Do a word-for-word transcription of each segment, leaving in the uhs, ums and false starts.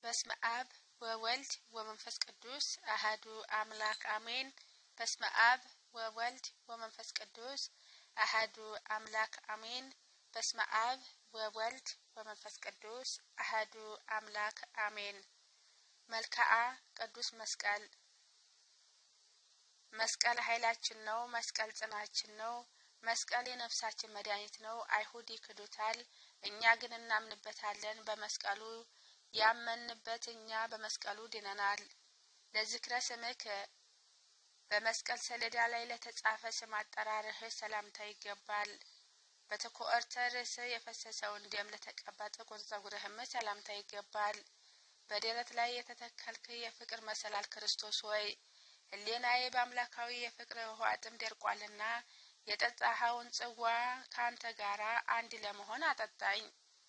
በስመ አብ ወወልድ ወመንፈስ ቅዱስ አሐዱ አምላክ አሜን። በስመ አብ ወወልድ ወመንፈስ ቅዱስ አሐዱ አምላክ አሜን። በስመ አብ ወወልድ ወመንፈስ ቅዱስ አሐዱ አምላክ አሜን። መልክዓ ቅዱስ መስቀል መስቀል ኃይላችን ነው። መስቀል ጽናችን ነው። መስቀል የነፍሳችን መድኃኒት ነው። አይሁድ ይክዱታል፣ እኛ ግን እናምንበታለን። በመስቀሉ ያመንበት እኛ በመስቀሉ ድነናል። ለዝክረ ስምክ በመስቀል ሰሌዳ ላይ ለተጻፈ ስም አጠራርህ ሰላምታ ይገባል። በተኮርተ ርዕስ የፈሰሰውን ደም ለተቀባ ጥቁር ጸጉርህም ሰላምታ ይገባል። በደረት ላይ የተተከልክ የፍቅር መሰላል ክርስቶስ ሆይ ሕሊናዬ በአምላካዊ የፍቅር ውሃ ጥም ደርቋልና የጠጣኸውን ጽዋ ካንተ ጋራ አንድ ለመሆን አጠጣኝ።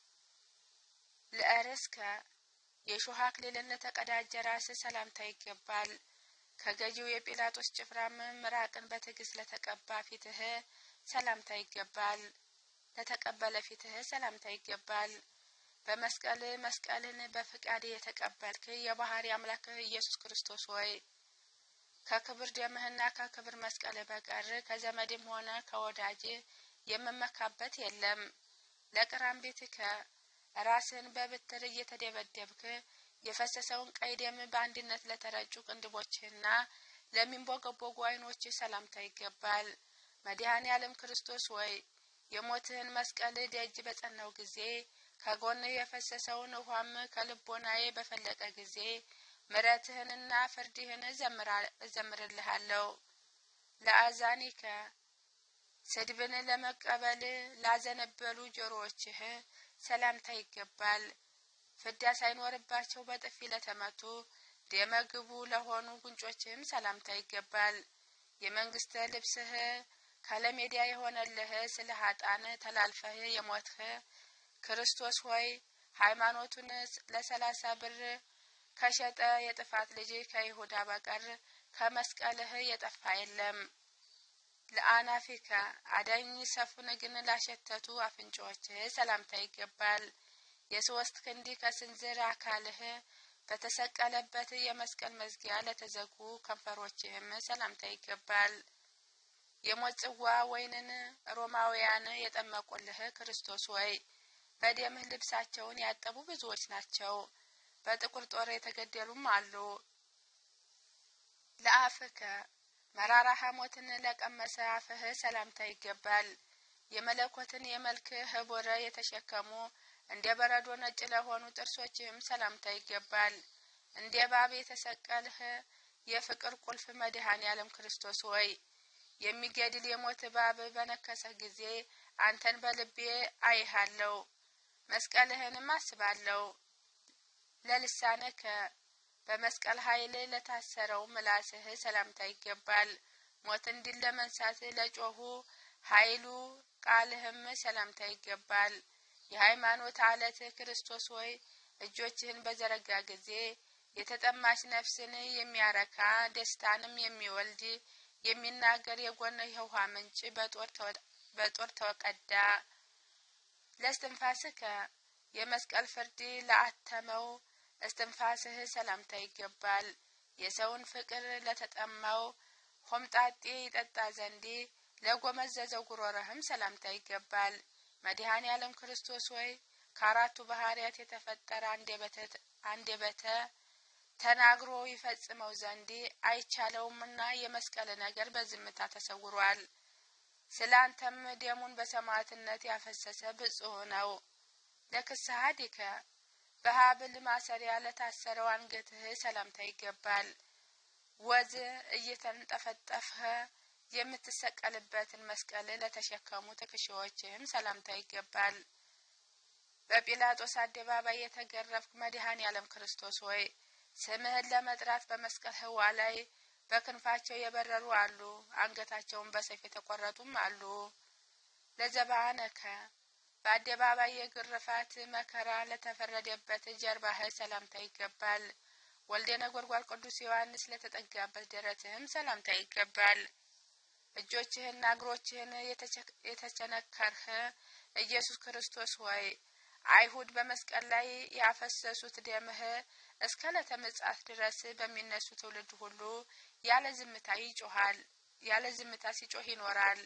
ለእርስከ የሾህ አክሊልን ለተቀዳጀ ራስ ሰላምታ ይገባል። ከገዢው የጲላጦስ ጭፍራም ምራቅን በትዕግስት ለተቀባ ፊትህ ሰላምታ ይገባል። ለተቀበለ ፊትህ ሰላምታ ይገባል። በመስቀል መስቀልን በፍቃድ የተቀበልክ የባህሪ አምላክ ኢየሱስ ክርስቶስ ሆይ ከክብር ደምህና ከክብር መስቀል በቀር ከዘመድም ሆነ ከወዳጅ የምመካበት የለም። ለቅራምቤትከ ራስን በብትር እየተደበደብክ የፈሰሰውን ቀይ ደም በአንድነት ለተረጩ ቅንድቦችና ለሚንቦገቦጉ ዓይኖች ሰላምታ ይገባል። መድኃኔ ዓለም ክርስቶስ ሆይ የሞትህን መስቀል ደጅ በጸናው ጊዜ ከጎን የፈሰሰውን ውሃም ከልቦናዬ በፈለቀ ጊዜ ምሕረትህንና ፍርድህን እዘምርልሃለሁ። ለአዛኒከ ስድብን ለመቀበል ላዘነበሉ ጆሮዎችህ ሰላምታ ይገባል። ፍዳ ሳይኖርባቸው በጥፊ ለተመቱ ደመግቡ ለሆኑ ጉንጮችህም ሰላምታ ይገባል። የመንግስት ልብስህ ካለሜዳ የሆነልህ ስለ ኃጣን ተላልፈህ የሞትህ ክርስቶስ ሆይ ሃይማኖቱን ለሰላሳ ብር ከሸጠ የጥፋት ልጅ ከይሁዳ በቀር ከመስቀልህ የጠፋ የለም። ለአናፊከ አዳኝ ሰፉን ግን ላሸተቱ አፍንጫዎችህ ሰላምታ ይገባል። የሶስት ክንድ ከስንዝር አካልህ በተሰቀለበት የመስቀል መዝጊያ ለተዘጉ ከንፈሮችህም ሰላምታ ይገባል። የሞት ጽዋ ወይንን ሮማውያን የጠመቁልህ ክርስቶስ ሆይ በደምህ ልብሳቸውን ያጠቡ ብዙዎች ናቸው፣ በጥቁር ጦር የተገደሉም አሉ። ለአፍከ መራራ ሐሞትን ለቀመሰ አፍህ ሰላምታ ይገባል። የመለኮትን የመልክ ህቡር የተሸከሙ እንደ በረዶ ነጭ ለሆኑ ጥርሶችህም ሰላምታ ይገባል። እንደ እባብ የተሰቀልህ የፍቅር ቁልፍ መድኃኔ ዓለም ክርስቶስ ሆይ የሚገድል የሞት እባብ በነከሰህ ጊዜ አንተን በልቤ አይሃለሁ፣ መስቀልህንም አስባለሁ። ለልሳነከ በመስቀል ኃይል ለታሰረው ምላስህ ሰላምታ ይገባል። ሞትን ድል ለመንሳት ለጮሁ ኃይሉ ቃልህም ሰላምታ ይገባል። የሃይማኖት አለት ክርስቶስ ሆይ እጆችህን በዘረጋ ጊዜ የተጠማች ነፍስን የሚያረካ ደስታንም የሚወልድ የሚናገር የጎን የውሃ ምንጭ በጦር ተወቀዳ። ለእስትንፋስከ የመስቀል ፍርድ ለአተመው እስትንፋስህ ሰላምታ ይገባል። የሰውን ፍቅር ለተጠማው ሆምጣጤ ይጠጣ ዘንድ ለጎመዘዘው ጉሮሮህም ሰላምታ ይገባል። መድኃኔ ዓለም ክርስቶስ ሆይ ከአራቱ ባህርያት የተፈጠረ አንደበተ ተናግሮ ይፈጽመው ዘንድ አይቻለውምና የመስቀል ነገር በዝምታ ተሰውሯል። ስላንተም ደሙን በሰማዕትነት ያፈሰሰ ብፁዕ ነው። ለክሳዲከ በሀብል ማሰሪያ ለታሰረው አንገትህ ሰላምታ ይገባል። ወዝ እየተንጠፈጠፈ የምትሰቀልበትን መስቀል ለተሸከሙ ትከሻዎችህም ሰላምታ ይገባል። በጲላጦስ አደባባይ የተገረፍክ መድኃኔ ዓለም ክርስቶስ ሆይ ስምህን ለመጥራት በመስቀል ህዋ ላይ በክንፋቸው የበረሩ አሉ፣ አንገታቸውን በሰይፍ የተቆረጡም አሉ። ለዘባነከ በአደባባይ የግርፋት መከራ ለተፈረደበት ጀርባህ ሰላምታ ይገባል። ወልደ ነጎድጓድ ቅዱስ ዮሐንስ ለተጠጋበት ደረትህም ሰላምታ ይገባል። እጆችህና እግሮችህን የተቸነከርህ ኢየሱስ ክርስቶስ ሆይ አይሁድ በመስቀል ላይ ያፈሰሱት ደምህ እስከ ለተመጻት ድረስ በሚነሱ ትውልድ ሁሉ ያለ ዝምታ ይጮሃል ያለ ዝምታ ሲጮህ ይኖራል።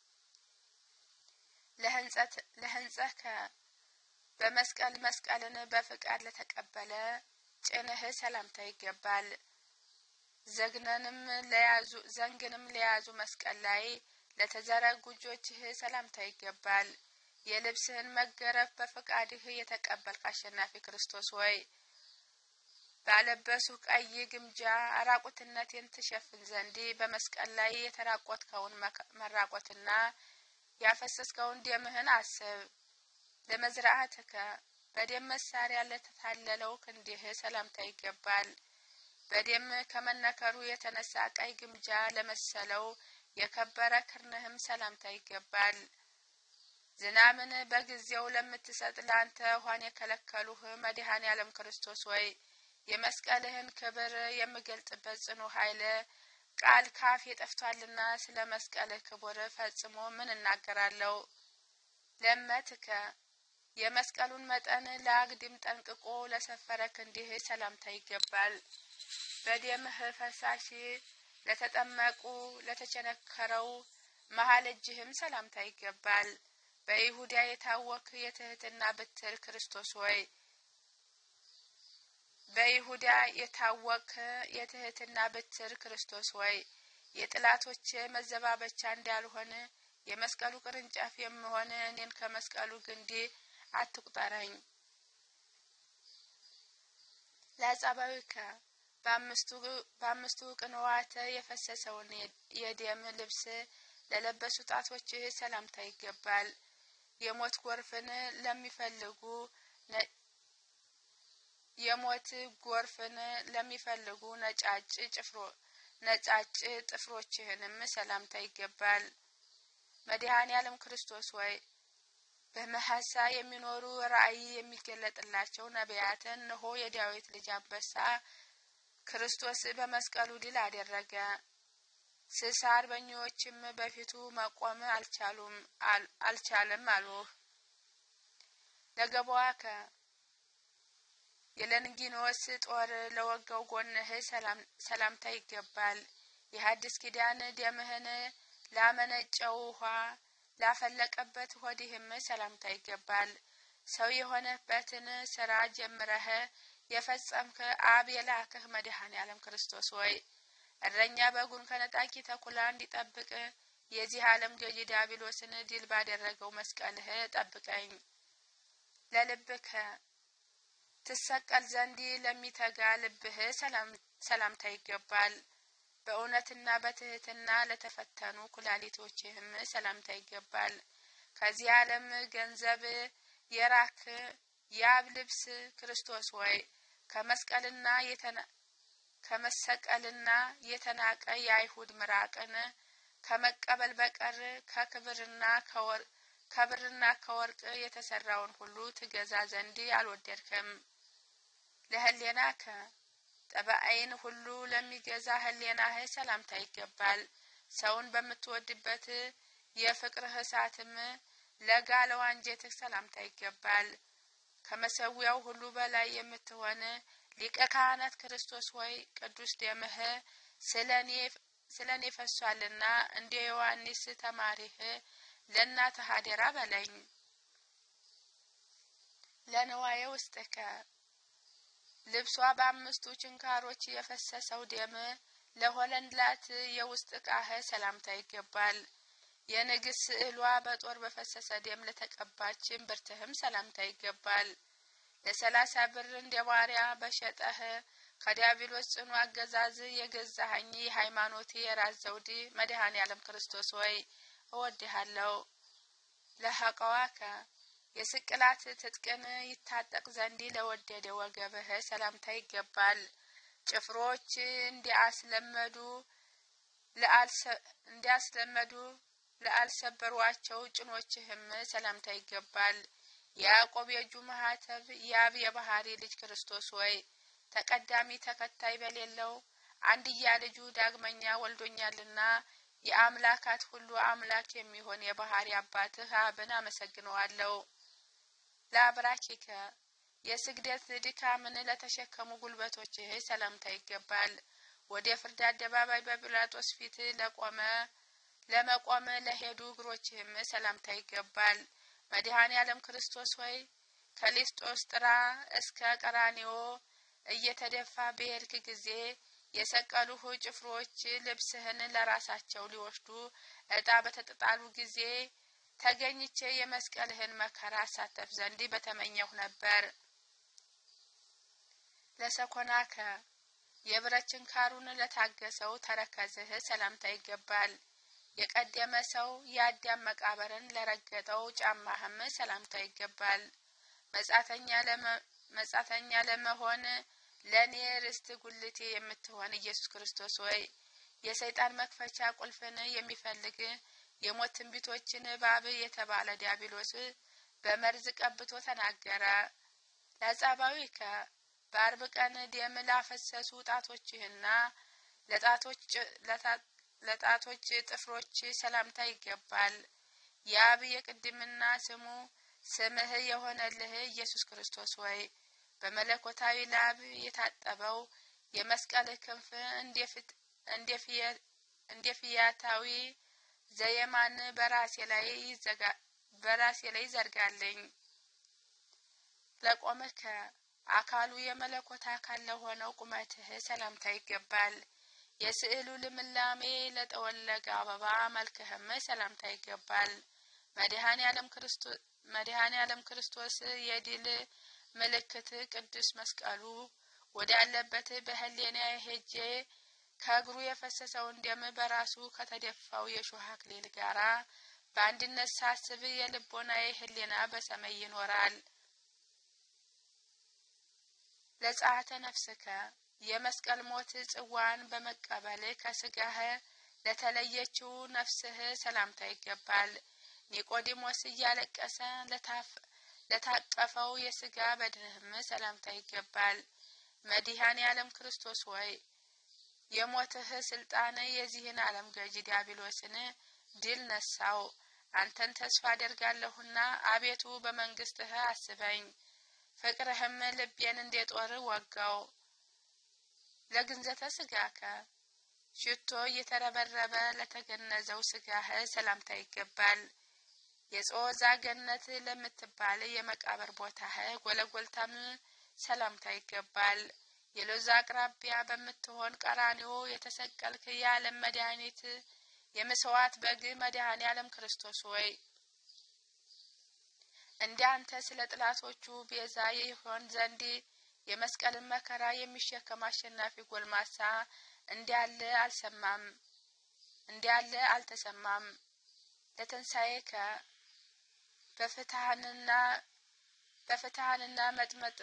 ለህንጸት ለህንጸከ በመስቀል መስቀልን በፍቃድ ለተቀበለ ጭንህ ሰላምታ ይገባል። ዘግነንም ለያዙ ዘንግንም ለያዙ መስቀል ላይ ለተዘረጉ እጆችህ ሰላምታ ይገባል። የልብስህን መገረፍ በፍቃድህ የተቀበልክ አሸናፊ ክርስቶስ ሆይ ባለበሱ ቀይ ግምጃ ራቁትነቴን ትሸፍን ዘንድ በመስቀል ላይ የተራቆትከውን መራቆትና ያፈሰስከውን ደምህን አስብ። ለመዝራዕትከ በደም መሳሪያ ለተታለለው ክንድህ ሰላምታ ይገባል። በደም ከመነከሩ የተነሳ ቀይ ግምጃ ለመሰለው የከበረ ክርነህም ሰላምታ ይገባል። ዝናምን በጊዜው ለምትሰጥ ላንተ ሆነ የከለከሉህ መድኃኔ ዓለም ክርስቶስ ሆይ የመስቀልህን ክብር የምገልጥበት ጽኑ ኃይል ቃል ካፍ የጠፍቷልና ስለ መስቀልህ ክብር ፈጽሞ ምን እናገራለሁ። ለመትከ የመስቀሉን መጠን ለአግድም ጠንቅቆ ለሰፈረ ክንድህ ሰላምታ ይገባል። በደምህ ፈሳሽ ለተጠመቁ ለተቸነከረው መሃል እጅህም ሰላምታ ይገባል። በይሁዳ የታወክ የትህትና በትር ክርስቶስ ሆይ በይሁዳ የታወክ የትህትና በትር ክርስቶስ ሆይ የጥላቶች መዘባበቻ እንዳልሆነ የመስቀሉ ቅርንጫፍ የምሆን እኔን ከመስቀሉ ግንድ አትቁጠረኝ። ለጻባዊከ በአምስቱ በአምስቱ ቅንዋት የፈሰሰውን የደም ልብስ ለለበሱ ጣቶችህ ሰላምታ ይገባል። የሞት ጎርፍን ለሚፈልጉ የሞት ጎርፍን ለሚፈልጉ ነጫጭ ጭፍሮ ነጫጭ ጥፍሮችህንም ሰላምታ ይገባል። መድኃኔ ዓለም ክርስቶስ ሆይ በመሐሳ የሚኖሩ ራእይ የሚገለጥላቸው ነቢያትን እነሆ የዳዊት ልጅ አንበሳ ክርስቶስ በመስቀሉ ድል አደረገ። ስሳ አርበኞችም በፊቱ መቆም አልቻሉም አልቻለም አሉ። ለገባዋከ የለንጊኖስ ጦር ለወጋው ጎንህ ሰላም ሰላምታ ይገባል። የሐዲስ ኪዳን ደምህን ላመነጨው ውሃ ላፈለቀበት ሆድህም ሰላምታ ይገባል። ሰው የሆነበትን ስራ ጀምረህ የፈጸምክ አብ የላከህ መድኃኔ ዓለም ክርስቶስ ሆይ እረኛ በጉን ከነጣቂ ተኩላ እንዲጠብቅ የዚህ ዓለም ገዢ ዲያብሎስን ድል ባደረገው መስቀልህ ጠብቀኝ። ለልብከ ትሰቀል ዘንድ ለሚተጋ ልብህ ሰላም ሰላምታ ይገባል። በእውነትና በትህትና ለተፈተኑ ኩላሊቶችህም ሰላምታ ይገባል። ከዚህ ዓለም ገንዘብ የራክ ያብ ልብስ ክርስቶስ ሆይ ከመስቀልና የተና ከመሰቀልና የተናቀ የአይሁድ ምራቅን ከመቀበል በቀር ከክብርና ከወርቅ ከብርና ከወርቅ የተሰራውን ሁሉ ትገዛ ዘንድ አልወደድከም። ለህሌናከ ጠባይን ሁሉ ለሚገዛ ህሌናህ ሰላምታ ይገባል። ሰውን በምትወድበት የፍቅርህ እሳትም ለጋለው አንጀትህ ሰላምታ ይገባል። ከመሰዊያው ሁሉ በላይ የምትሆን ሊቀ ካህናት ክርስቶስ ሆይ ቅዱስ ደምህ ስለኔ ስለኔ ፈሷልና እንደ ዮሐንስ ተማሪህ ለእናትህ አደራ በለኝ። ለነዋየ ውስጥከ ልብሷ በአምስቱ ችንካሮች የፈሰሰው ደም ለሆለንላት የውስጥ ዕቃህ ሰላምታ ይገባል። የንግስ ስዕሏ በጦር በፈሰሰ ደም ለተቀባች እምብርትህም ሰላምታ ይገባል። ለሰላሳ ብር እንደ ባሪያ በሸጠህ ከዲያብሎስ ጽኑ አገዛዝ የገዛኸኝ ሃይማኖቴ የራስ ዘውድ መድኃኔ ዓለም ክርስቶስ ሆይ እወድሃለሁ። ለሐቀዋከ የስቅላት ትጥቅን ይታጠቅ ዘንድ ለወደደ ወገብህ ሰላምታ ይገባል። ጭፍሮች እንዲያስለመዱ ለአልሰ እንዲያስለመዱ ለአልሰበሯቸው ጭኖችህም ሰላምታ ይገባል። ያዕቆብ የእጁ ማህተብ ያብ የባህሪ ልጅ ክርስቶስ ሆይ ተቀዳሚ ተከታይ በሌለው አንድያ ልጁ ዳግመኛ ወልዶኛልና የአምላካት ሁሉ አምላክ የሚሆን የባህሪ አባትህ አብን አመሰግነዋለሁ። ለአብራኪከ የስግደት ድካምን ለተሸከሙ ጉልበቶችህ ሰላምታ ይገባል። ወደ ፍርድ አደባባይ በጲላጦስ ፊት ለቆመ ለመቆም ለሄዱ እግሮችህም ሰላምታ ይገባል። መድኃኔ ዓለም ክርስቶስ ሆይ ከሊስጦስጥራ እስከ ቀራንዮ እየተደፋ በሄድክ ጊዜ የሰቀሉህ ጭፍሮች ልብስህን ለራሳቸው ሊወስዱ ዕጣ በተጣጣሉ ጊዜ ተገኝቼ የመስቀልህን መከራ ሳተፍ ዘንድ በተመኘሁ ነበር። ለሰኮናከ የብረት ችንካሩን ለታገሰው ተረከዝህ ሰላምታ ይገባል። የቀደመ ሰው የአዳም መቃብርን ለረገጠው ጫማህም ሰላምታ ይገባል። መጻተኛ ለመ መጻተኛ ለመሆን ለኔ ርስት ጉልቴ የምትሆን ኢየሱስ ክርስቶስ ሆይ የሰይጣን መክፈቻ ቁልፍን የሚፈልግ የሞት ትንቢቶችን እባብ የተባለ ዲያብሎስ በመርዝ ቀብቶ ተናገረ። ለጻባዊከ በአርብ ቀን ደም ላፈሰሱ ጣቶችህና ለጣቶች ለጣቶች ጥፍሮች ሰላምታ ይገባል። ያብ የቅድምና ስሙ ስምህ የሆነልህ ኢየሱስ ክርስቶስ ሆይ በመለኮታዊ ላብ የታጠበው የመስቀልህ ክንፍ እንደፍት እንደፊየ እንደፊያታዊ ዘየማን በራሴ ላይ ይዘጋ በራሴ ላይ ዘርጋለኝ። ለቆመከ አካሉ የመለኮት አካል ለሆነው ቁመትህ ሰላምታ ይገባል። የስዕሉ ልምላሜ ለተወለገ አበባ መልክህም ሰላምታ ይገባል። መድኃኔ ዓለም ክርስቶስ መድኃኔ ዓለም ክርስቶስ የድል ምልክት ቅዱስ መስቀሉ ወዳለበት በህሊና ሄጄ ከእግሩ የፈሰሰውን ደም በራሱ ከተደፋው የሾህ አክሊል ጋራ በአንድነት ሳስብ የልቦናዬ ህሊና በሰማይ ይኖራል። ለጸአተ ነፍስከ የመስቀል ሞት ጽዋን በመቀበል ከስጋህ ለተለየችው ነፍስህ ሰላምታ ይገባል። ኒቆዲሞስ እያለቀሰ ለታፍ ለታቀፈው የስጋ በድንህም ሰላምታ ይገባል። መድኃኔ ዓለም ክርስቶስ ሆይ የሞትህ ስልጣን የዚህን ዓለም ገዢ ዲያብሎስን ድል ነሳው። አንተን ተስፋ አደርጋለሁና አቤቱ በመንግስትህ አስበኝ። ፍቅርህም ልቤን እንደጦር ወጋው። ለግንዘተ ስጋከ ሽቶ እየተረበረበ ለተገነዘው ስጋህ ሰላምታ ይገባል። የጾዛ ገነት ለምትባል የመቃብር ቦታህ ጎለጎልታም ሰላምታ ይገባል። የሎዛ አቅራቢያ በምትሆን ቀራንዮ የተሰቀልክ የዓለም መድኃኒት የመስዋዕት በግ መድኃኔ ዓለም ክርስቶስ ሆይ እንዳንተ ስለ ጥላቶቹ ቤዛ ይሆን ዘንድ የመስቀልን መከራ የሚሸከም አሸናፊ ጎልማሳ እንዲያለ አልሰማም እንዲያለ አልተሰማም። ለትንሣኤከ በፍትሃንና በፍትሃንና መጥመጥ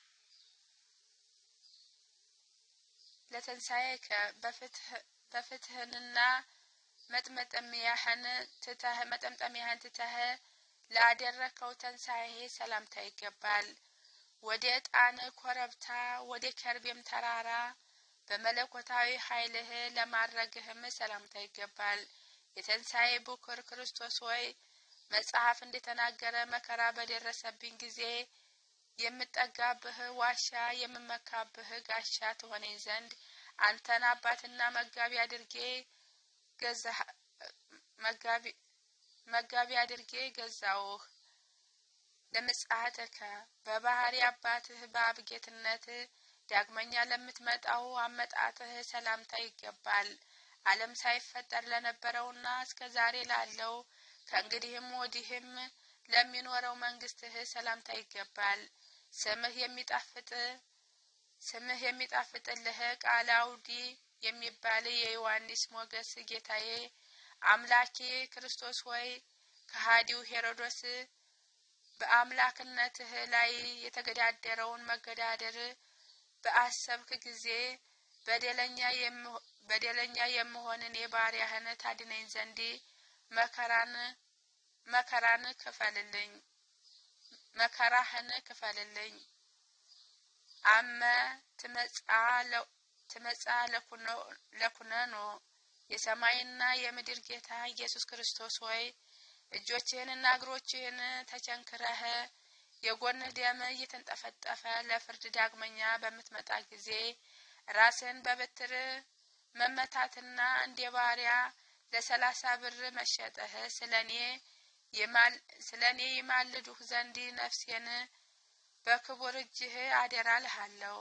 ለትንሣኤከ በፍትህ በፍትህንና መጥመጥሚያህን ትተህ መጠምጠሚያህን ትተህ ላደረከው ትንሣኤ ሰላምታ ይገባል። ወደ ዕጣን ኮረብታ ወደ ከርቤም ተራራ በመለኮታዊ ኃይልህ ለማድረግህም ሰላምታ ይገባል። የትንሣኤ ቡክር ክርስቶስ ሆይ መጽሐፍ እንደተናገረ መከራ በደረሰብኝ ጊዜ የምጠጋብህ ዋሻ የምመካብህ ጋሻ ትሆነኝ ዘንድ አንተን አባትና መጋቢ አድርጌ ገዛህ መጋቢ መጋቢ አድርጌ ገዛውህ። ለምጽአተከ በባህሪ አባትህ በአብ ጌትነት ዳግመኛ ለምትመጣው አመጣጥህ ሰላምታ ይገባል። ዓለም ሳይፈጠር ለነበረውና እስከ ዛሬ ላለው ከእንግዲህም ወዲህም ለሚኖረው መንግስትህ ሰላምታ ይገባል። ስምህ የሚጣፍጥ ስምህ የሚጣፍጥልህ ቃለ አውዲ የሚባል የዮሐንስ ሞገስ ጌታዬ አምላኬ ክርስቶስ ሆይ ከሃዲው ሄሮድስ በአምላክነትህ ላይ የተገዳደረውን መገዳደር በአሰብክ ጊዜ በደለኛ በደለኛ የምሆንን የባሪያህን ታድነኝ ዘንድ መከራን መከራን ክፈልልኝ መከራህን ክፈልልኝ። አመ ትመጻ ትመጻ ለኩኖ ለኩነኖ የሰማይና የምድር ጌታ ኢየሱስ ክርስቶስ ሆይ እጆችህንና እግሮችህን ተቸንክረህ የጎንህ ደም እየተንጠፈጠፈ ለፍርድ ዳግመኛ በምትመጣ ጊዜ ራስን በበትር መመታትና እንደ ባሪያ ለሰላሳ ብር መሸጥህ ስለኔ የማል ስለኔ ይማልዱህ ዘንድ ነፍሴን በክቡር እጅህ አደራ እልሃለሁ።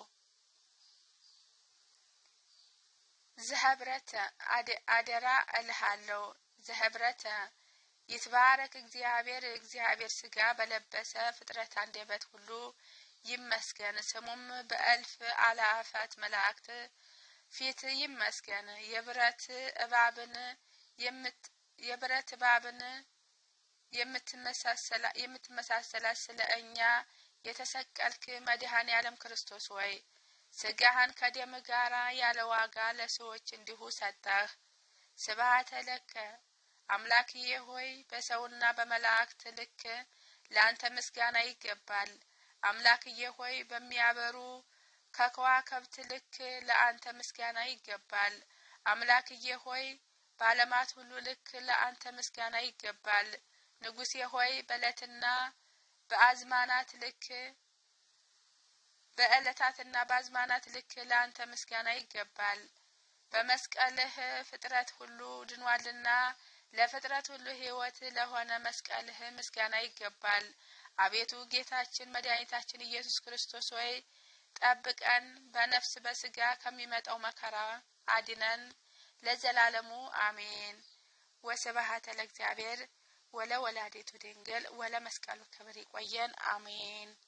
ዘህብረተ አደራ እልሃለሁ። ዘህብረተ ይትባረክ እግዚአብሔር እግዚአብሔር ሥጋ በለበሰ ፍጥረት አንደበት ሁሉ ይመስገን፣ ስሙም በእልፍ አላፋት መላእክት ፊት ይመስገን። የብረት እባብን የምት የብረት እባብን የምትመሳሰላ የምትመሳሰላት ስለ እኛ የተሰቀልክ መድኃኔ ዓለም ክርስቶስ ሆይ ሥጋህን ከደም ጋራ ያለ ዋጋ ለሰዎች እንዲሁ ሰጠህ። ስብሐተ ለከ አምላክዬ ሆይ በሰውና በመላእክት ልክ ለአንተ ምስጋና ይገባል። አምላክዬ ሆይ በሚያበሩ ከከዋክብት ልክ ለአንተ ምስጋና ይገባል። አምላክዬ ሆይ በዓለማት ሁሉ ልክ ለአንተ ምስጋና ይገባል። ንጉሴ ሆይ በዕለትና በአዝማናት ልክ በዕለታትና በአዝማናት ልክ ለአንተ ምስጋና ይገባል። በመስቀልህ ፍጥረት ሁሉ ድኗልና ለፍጥረት ሁሉ ሕይወት ለሆነ መስቀልህ ምስጋና ይገባል። አቤቱ ጌታችን መድኃኒታችን ኢየሱስ ክርስቶስ ሆይ ጠብቀን፣ በነፍስ በሥጋ ከሚመጣው መከራ አድነን ለዘላለሙ አሜን። ወስብሐት ለእግዚአብሔር ወለወላዲቱ ድንግል ወለመስቀሉ ክብር። ይቆየን። አሜን።